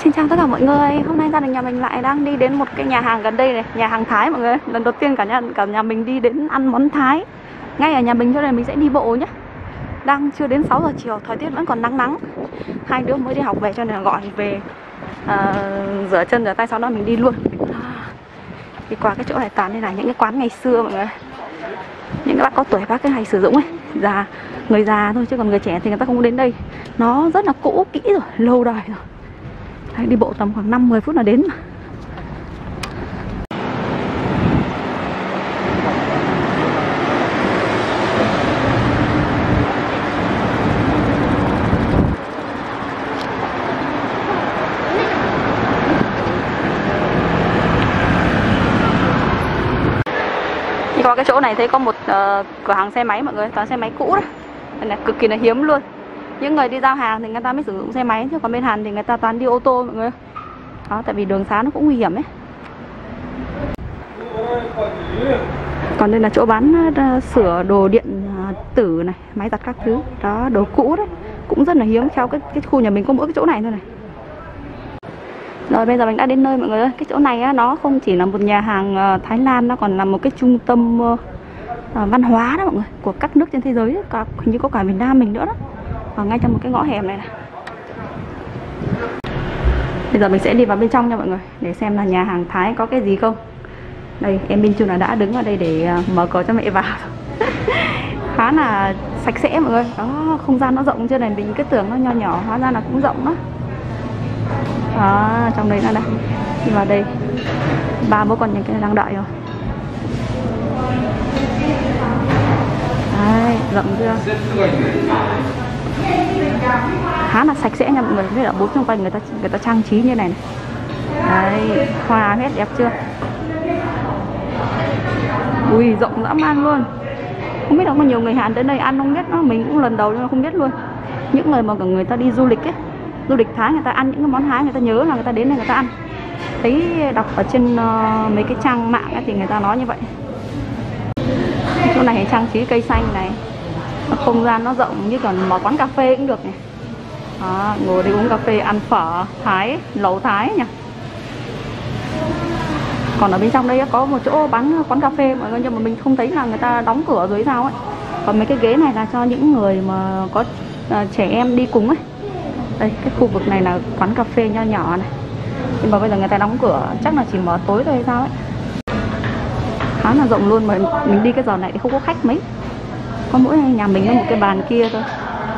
Xin chào tất cả mọi người. Hôm nay gia đình nhà mình lại đang đi đến một cái nhà hàng gần đây này, nhà hàng Thái mọi người. Lần đầu tiên cả nhà mình đi đến ăn món Thái ngay ở nhà mình, cho nên mình sẽ đi bộ nhé. Đang chưa đến 6 giờ chiều, thời tiết vẫn còn nắng nắng. Hai đứa mới đi học về cho nên là gọi về rửa chân rửa tay, sau đó mình đi luôn. Đi qua cái chỗ này toàn đây là những cái quán ngày xưa mọi người. Những cái bác có tuổi, bác cái hay sử dụng ấy, người già thôi, chứ còn người trẻ thì người ta không đến đây. Nó rất là cũ kỹ rồi, lâu đời rồi. Đấy, đi bộ tầm khoảng 5-10 phút là đến mà. Đi qua cái chỗ này thấy có một cửa hàng xe máy mọi người, toàn xe máy cũ đấy. Đây này, cực kỳ là hiếm luôn. Những người đi giao hàng thì người ta mới sử dụng xe máy, chứ còn bên Hàn thì người ta toàn đi ô tô mọi người. Đó, tại vì đường xá nó cũng nguy hiểm ấy. Còn đây là chỗ bán sửa đồ điện tử này, máy giặt các thứ. Đó, đồ cũ đấy, cũng rất là hiếm. Theo cái khu nhà mình có mỗi cái chỗ này thôi này. Rồi bây giờ mình đã đến nơi mọi người ơi. Cái chỗ này á, nó không chỉ là một nhà hàng Thái Lan, nó còn là một cái trung tâm văn hóa đó mọi người, của các nước trên thế giới, hình như có cả Việt Nam mình nữa đó. Ở ngay trong một cái ngõ hẻm này này. Bây giờ mình sẽ đi vào bên trong nha mọi người, để xem là nhà hàng Thái có cái gì không. Đây, em Min Chu là đã đứng ở đây để mở cửa cho mẹ vào. Khá là sạch sẽ mọi người. Đó, không gian nó rộng, chưa này mình cứ tưởng nó nho nhỏ, hóa ra là cũng rộng đó. Đó, trong đấy là đây. Đi vào đây, ba bố con nhà kia đang đợi rồi. Đấy, rộng chưa? Khá là sạch sẽ nha mọi người. Biết là bốn xung quanh người ta trang trí như này này. Đấy, hoa hết đẹp chưa? Ui, rộng dã man luôn. Không biết là có nhiều người Hàn đến đây ăn không biết, nó mình cũng lần đầu nhưng mà không biết luôn. Những người mà người ta đi du lịch ấy, du lịch Thái, người ta ăn những cái món Thái, người ta nhớ là người ta đến đây người ta ăn. Thấy đọc ở trên mấy cái trang mạng ấy, thì người ta nói như vậy. Chỗ này thì trang trí cây xanh này, không gian nó rộng, như còn mở quán cà phê cũng được này. Đó, ngồi đi uống cà phê, ăn phở Thái, lẩu Thái nha. Còn ở bên trong đây có một chỗ bán quán cà phê mọi người, nhưng mà mình không thấy là người ta đóng cửa rồi sao ấy. Còn mấy cái ghế này là cho những người mà có trẻ em đi cùng ấy. Đây, cái khu vực này là quán cà phê nho nhỏ này. Nhưng mà bây giờ người ta đóng cửa, chắc là chỉ mở tối thôi hay sao ấy. Khá là rộng luôn, mà mình đi cái giờ này thì không có khách mấy. Có mỗi nhà mình với một cái bàn kia thôi.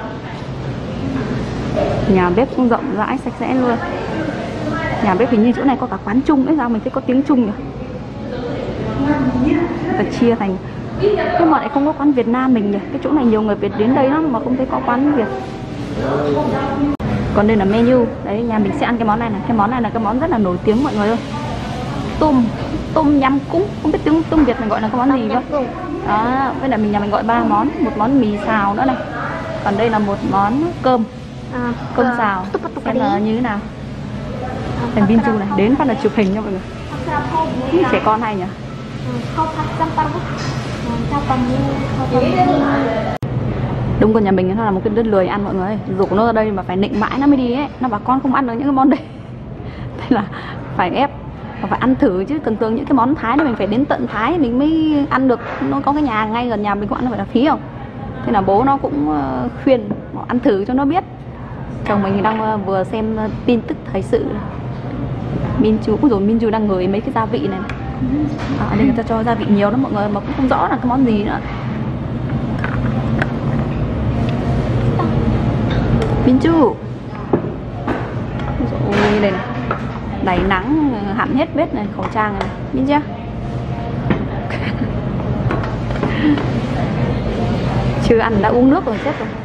Nhà bếp cũng rộng rãi, sạch sẽ luôn. Nhà bếp hình như chỗ này có cả quán Trung ấy, sao mình thấy có tiếng Trung nhỉ? Và chia thành, nhưng mà lại không có quán Việt Nam mình nhỉ? Cái chỗ này nhiều người Việt đến đây lắm mà không thấy có quán Việt. Còn đây là menu. Đấy, nhà mình sẽ ăn cái món này này. Cái món này là cái món rất là nổi tiếng mọi người ơi. Tôm nhắm cúng, không biết tiếng tôm Việt mình gọi là cái món gì cơ. Đó, với lại nhà mình gọi 3 món, một món mì xào nữa này. Còn đây là một món cơm. Cơm xào. Xem là như thế nào. Thành Min Chu này, đến phát là chụp hình nha mọi người. Trẻ con hay nhỉ? Đúng, con nhà mình nó là một cái đứa lười ăn mọi người. Rủ nó ra đây mà phải nịnh mãi nó mới đi ấy. Nó bảo con không ăn được những cái món đấy. Thế là phải ép, phải ăn thử chứ. Tưởng tượng những cái món Thái này mình phải đến tận Thái mình mới ăn được. Nó có cái nhà ngay gần nhà mình cũng ăn, nó phải là phí không. Thế là bố nó cũng khuyên ăn thử cho nó biết. Chồng mình đang vừa xem tin tức thời sự. Min Chu cũng rồi, Min Chu đang ngửi mấy cái gia vị này. Ở đây người ta cho gia vị nhiều lắm mọi người, mà cũng không rõ là cái món gì nữa. Min Chu. Ôi đây này, đầy nắng hẳn hết bếp này, khẩu trang này, Min chưa? Chưa ăn đã uống nước rồi, chết rồi.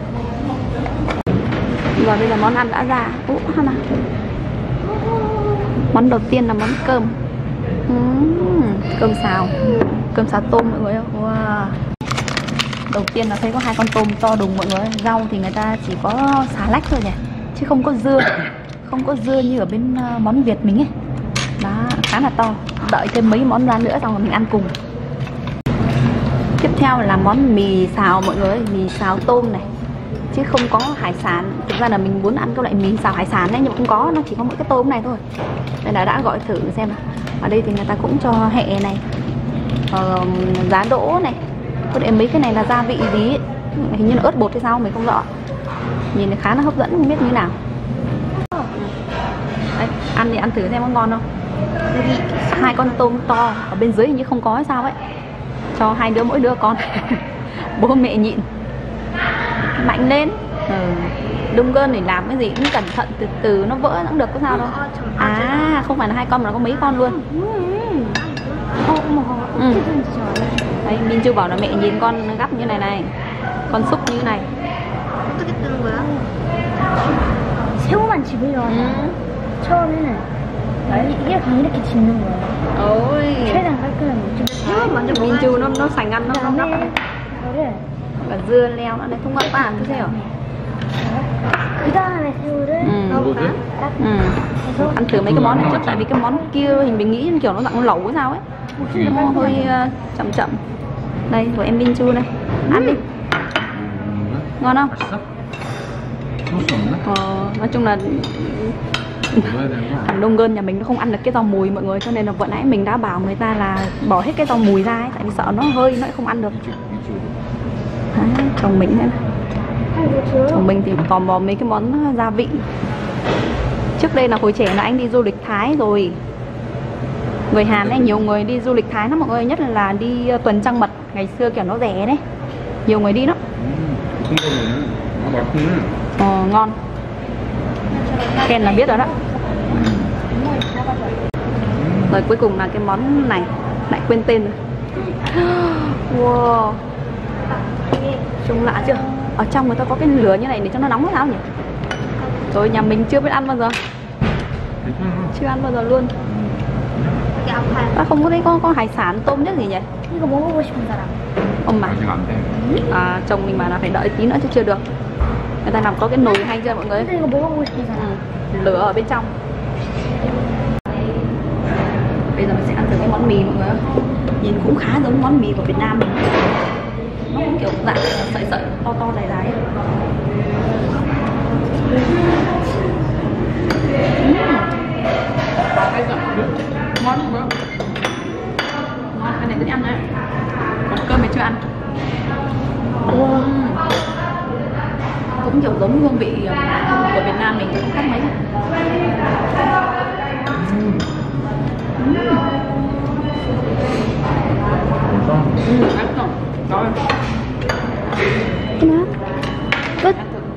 Rồi bây giờ món ăn đã ra. Món đầu tiên là món cơm. Cơm xào tôm mọi người ơi. Wow. Đầu tiên là thấy có 2 con tôm to đùng mọi người. Rau thì người ta chỉ có xà lách thôi nhỉ, chứ không có dưa. Không có dưa như ở bên món Việt mình ấy. Đó, khá là to. Đợi thêm mấy món ra nữa xong rồi mình ăn cùng. Tiếp theo là món mì xào mọi người ơi. Mì xào tôm này. chứ không có hải sản. Thực ra là mình muốn ăn cái loại mì xào hải sản đấy, nhưng mà không có, nó chỉ có mỗi cái tôm này thôi. Nên là đã gọi thử xem nào. Ở đây thì người ta cũng cho hẹ này, giá đỗ này, có để mấy cái này là gia vị gì ấy. Hình như là ớt bột hay sao mình không rõ. Nhìn thì khá là hấp dẫn, không biết như thế nào. Đấy, ăn thì ăn thử xem có ngon không. Hai con tôm to, ở bên dưới hình như không có hay sao ấy. Cho hai đứa mỗi đứa con. Bố mẹ nhịn. Mạnh lên. Đông gơn để làm cái gì cũng cẩn thận, từ từ nó vỡ cũng được, có sao đâu. À, không phải là hai con mà nó có mấy con luôn. Đấy, Min Chu bảo là mẹ nhìn con gắp như này này, con xúc như này. 새우만 집으려고 처음에는 이게 그냥 이렇게 집는 거예요. Ôi, 최대한 깔끔하게 좀 새우 먼저 Min Chu nó sành ăn, nó gắp 그다음에 이거를 cả dưa leo nó này không gắp ăn thế nào. 그다음에 새우를 넣을까? Ăn thử mấy cái món này trước, tại vì cái món kia hình mình nghĩ kiểu nó dạng lẩu hay sao ấy, nó hơi chậm chậm. Đây của em Min Chu này, ăn đi. Ngon không? Nói chung là thằng Đông Gơn nhà mình nó không ăn được cái rau mùi mọi người, cho nên là vừa nãy mình đã bảo người ta là bỏ hết cái rau mùi ra ấy, tại vì sợ nó hơi nó không ăn được. Đấy, chồng mình thế này. Chồng mình thì tò mò mấy cái món gia vị. Trước đây là hồi trẻ là anh đi du lịch Thái rồi. Người Hàn ấy, nhiều người đi du lịch Thái lắm mọi người, nhất là đi tuần trăng mật ngày xưa kiểu nó rẻ đấy, nhiều người đi đó. Ngon. Ken là biết rồi đó. Rồi cuối cùng là cái món này, lại quên tên rồi. Wow, trông lạ chưa? Ở trong người ta có cái lửa như này để cho nó nóng sao nhỉ? Rồi nhà mình chưa biết ăn bao giờ. Chưa ăn bao giờ luôn. Ta không có thấy có hải sản tôm nhất gì nhỉ? 이거 먹어보고 싶은 사람. Ông mà chồng mình mà là phải đợi tí nữa chứ chưa được. Người ta làm có cái nồi hay chưa mọi người? 근데 이거 먹어보고 싶은 사람. Lửa ở bên trong. Bây giờ mình sẽ ăn thử cái món mì mọi người. Nhìn cũng khá giống món mì của Việt Nam mình. Nó cũng kiểu dạng sợi sợi to to dài dài ấy. Ngon không bro? Ngon, cái này cứ ăn đấy. Còn cơm thì chưa ăn. Cũng kiểu giống hương vị của Việt Nam mình, cũng khác mấy. 그냥 끝.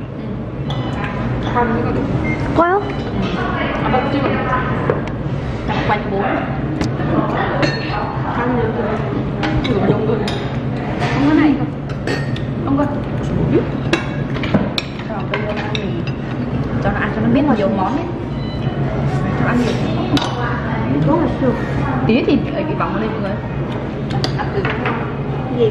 꺼요? Bác chưa chặt quanh bố ăn được thử đông rồi, không có này không, không có. Cho bây giờ ăn mì, cho nó ăn cho nó biết nhiều món ấy, cho ăn nhiều. Tí thì ở cái vòng lên mọi người. Ăn từ gì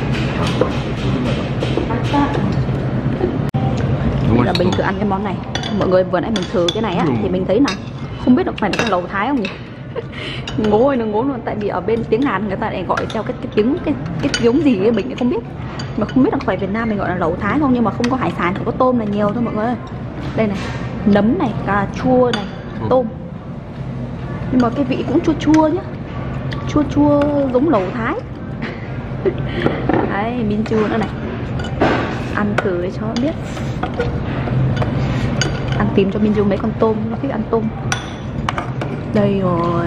mà là mình thử ăn cái món này. Mọi người vừa nãy mình thử cái này á thì mình thấy là không biết được phải là cái lẩu Thái không nhỉ. Ngố ơi nó ngố luôn, tại vì ở bên tiếng Hàn người ta lại gọi theo cái tiếng cái giống gì ấy mình lại không biết, mà không biết là phải Việt Nam mình gọi là lẩu Thái không, nhưng mà không có hải sản, chỉ có tôm là nhiều thôi mọi người. Đây này, nấm này, cà chua này, tôm, nhưng mà cái vị cũng chua chua nhá, chua chua giống lẩu Thái. Đấy, Min Chu nữa này, ăn thử để cho biết. Ăn tìm cho Min Chu mấy con tôm, nó thích ăn tôm. Đây rồi.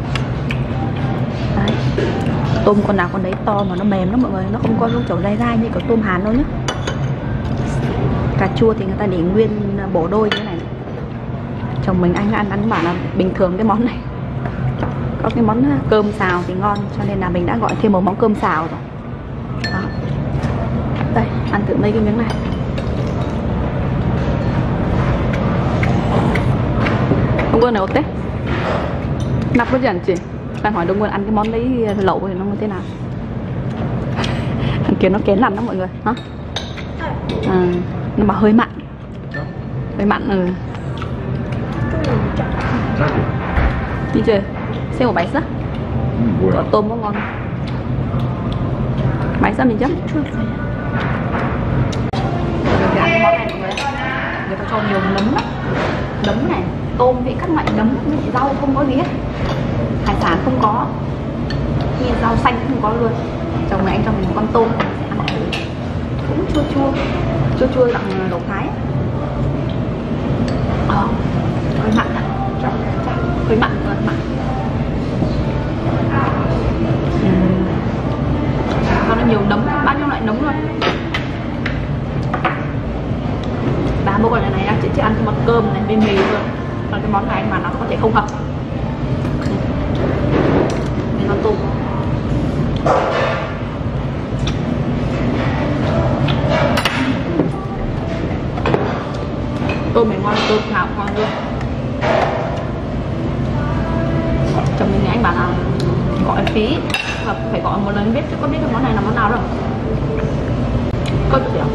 Đấy. Tôm con nào con đấy to mà nó mềm lắm mọi người, nó không có giống kiểu dai dai như kiểu tôm Hàn đâu nhá. Cà chua thì người ta để nguyên bổ đôi như thế này. Chồng mình anh ăn bảo là bình thường cái món này có cái món cơm xào thì ngon, cho nên là mình đã gọi thêm một món cơm xào rồi. Đó. Đây, ăn thử mấy cái miếng này. Đông Quân này ok. Nắp có dần chị. Đang hỏi Đông Quân ăn cái món đấy lẩu thì nó như thế nào. Thằng kia nó kén lắm đó mọi người. Hả? Nhưng mà hơi mặn. Hơi mặn. Đi chơi. Xem một bánh sá. Tôm có ngon. Bánh sá mình chứ. ăn cái món này mọi người. Người ta cho nhiều nấm lắm. Nấm này, tôm thì các loại nấm, rau không có gì hết. Hải sản không có. Như rau xanh không có luôn. Chồng này anh cho mình một con tôm sẽ ăn thử. Cũng chua chua. Chua chua dạng lẩu Thái. Hơi mặn ạ. Hơi mặn rồi, mặn. Nó nhiều nấm, bao nhiêu loại nấm luôn. Bà bố gọi này chị chỉ ăn cái món cơm này bên mì thôi. Còn cái món này mà nó có thể không hợp. Đây con tôm. Tôm này ngon, tôm nào cũng ngon luôn. Chồng mình anh bảo là gọi phí và phải gọi một lần biết chứ có biết cái món này là món nào đâu. Có chút điểm.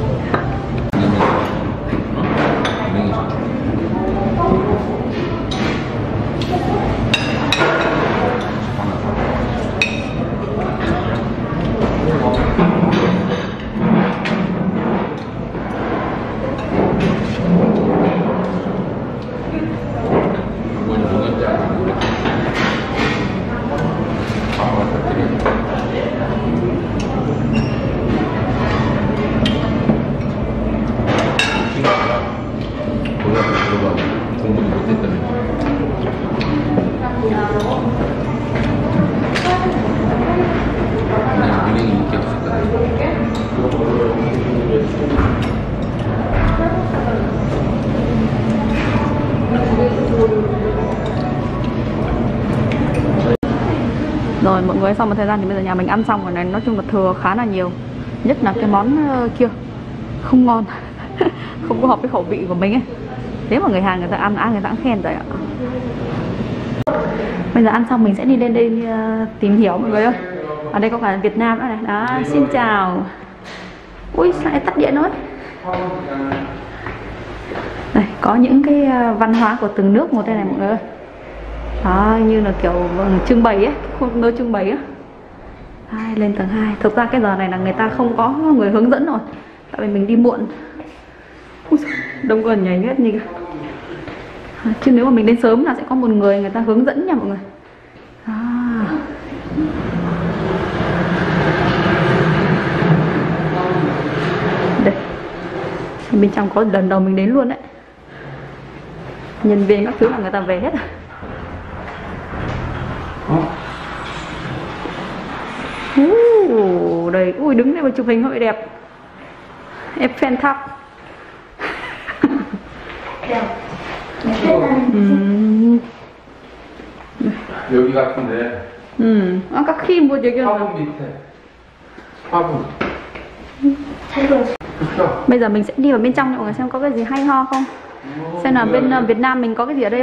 Rồi mọi người, sau một thời gian thì bây giờ nhà mình ăn xong rồi này, nói chung là thừa khá là nhiều. Nhất là cái món kia không ngon. Không có hợp với khẩu vị của mình ấy. Nếu mà người Hàn người ta ăn người ta cũng khen rồi ạ. Bây giờ ăn xong mình sẽ đi lên đây tìm hiểu mọi người ơi. Ở đây có cả Việt Nam nữa này. Đó, xin chào. Ui, sao lại tắt điện rồi. Đây, có những cái văn hóa của từng nước một đây này mọi người ơi. Đó, như là kiểu trưng bày ấy, không nơi trưng bày á. Lên tầng 2. Thực ra cái giờ này là người ta không có người hướng dẫn rồi. Tại vì mình đi muộn. Đông gần nhảy hết như chứ nếu mà mình đến sớm là sẽ có một người ta hướng dẫn nha mọi người. Đây. Bên trong có lần đầu mình đến luôn đấy. Nhân viên các thứ là người ta về hết rồi. Đây, ui đứng đây mà chụp hình hơi đẹp. Eiffel Tháp. 여기 같은데. 아까 키 뭐 얘기했나? 화분 밑에. 화분. Bây giờ mình sẽ đi vào bên trong để mọi người xem có cái gì hay ho không. Xem là bên Việt Nam mình có cái gì ở đây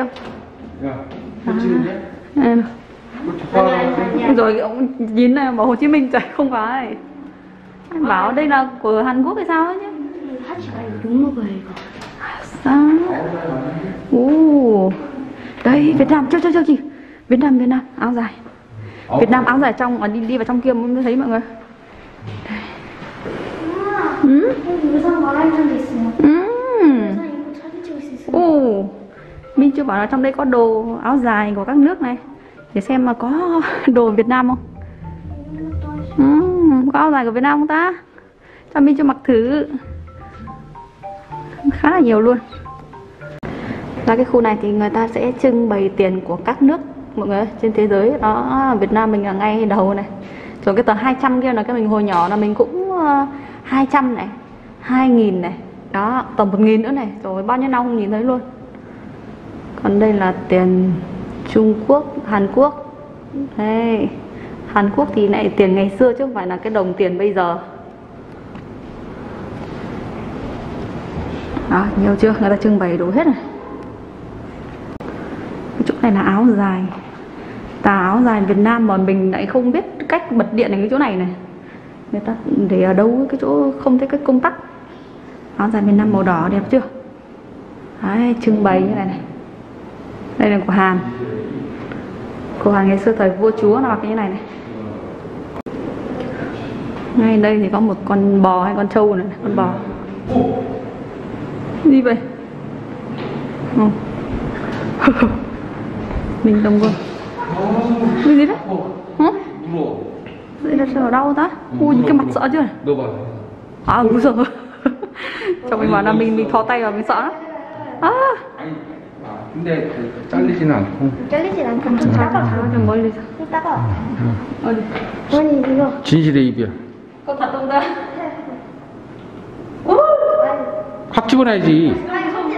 không. Rồi ông nhìn này bảo Hồ Chí Minh trời, không phải. Anh bảo đây là của Hàn Quốc hay sao ấy chứ. Đúng rồi. Sao? Đây Việt Nam, cho chị. Việt Nam áo dài. Việt Nam áo dài trong, đi vào trong kia mới thấy mọi người. Mình chưa bảo là trong đây có đồ áo dài của các nước này. Để xem mà có đồ Việt Nam không. Có áo dài của Việt Nam không ta? Cho mình cho mặc thử. Khá là nhiều luôn. Ra cái khu này thì người ta sẽ trưng bày tiền của các nước mọi người ơi, trên thế giới. Đó, Việt Nam mình là ngay đầu này. Rồi cái tờ 200 kia là cái mình hồi nhỏ là mình cũng 200 này, 2000 này. Đó, tầm 1000 nữa này. Rồi bao nhiêu năm không nhìn thấy luôn. Còn đây là tiền Trung Quốc, Hàn Quốc. Đây. Hàn Quốc thì lại tiền ngày xưa chứ không phải là cái đồng tiền bây giờ. Đó, nhiều chưa? Người ta trưng bày đủ hết này. Cái chỗ này là áo dài. Tà áo dài Việt Nam mà mình lại không biết cách bật điện này cái chỗ này này. Người ta để ở đâu cái chỗ không thấy cái công tắc. Áo dài Việt Nam màu đỏ đẹp chưa? Đấy, trưng bày như này này. Đây là của Hàn. Của Hàn ngày xưa thời vua chúa là mặc như này này. Ngay đây thì có một con bò hay con trâu này, con bò. Gì vậy? Mình đồng quân. Cái gì đấy? Hả? Đây là ở đâu ta? Ui, cái mặt sợ chưa? 너 봐. À, 무서워. Chồng mình bảo là mình thò tay vào mình sợ lắm. À. 아니, 근데 잘리지는 않고. 잘리진 않고 좀 따가워. 좀 멀리서. 좀 따가워. 어디? 아니 이거 진실의 입이야. Có thật không ta? 확 집어넣어야지. 아니 손짓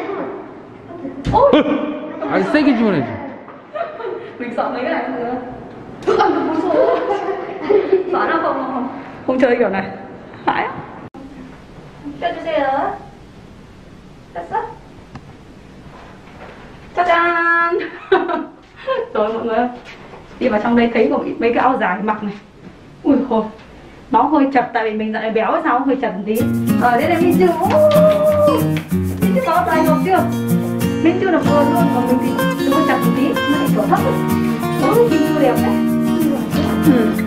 아니 세게 집어넣어야지. Mình sợ mấy cái này không nữa. Sợ nó không chơi kiểu này. Phải. 껴주세요. 됐어? 짜잔. Rồi mọi người đi vào trong đây thấy có mấy cái áo dài mặc này. Ui hồi nó hơi chật tại vì mình dạo này béo hay sao hơi chật một tí. Ở đây là mình chưa. Mình chưa có dài ngọc chưa? Mình chưa được vừa luôn, còn mình thì hơi chật một tí, nó lại kiểu thấp ấy. Mình chưa đẹp đấy.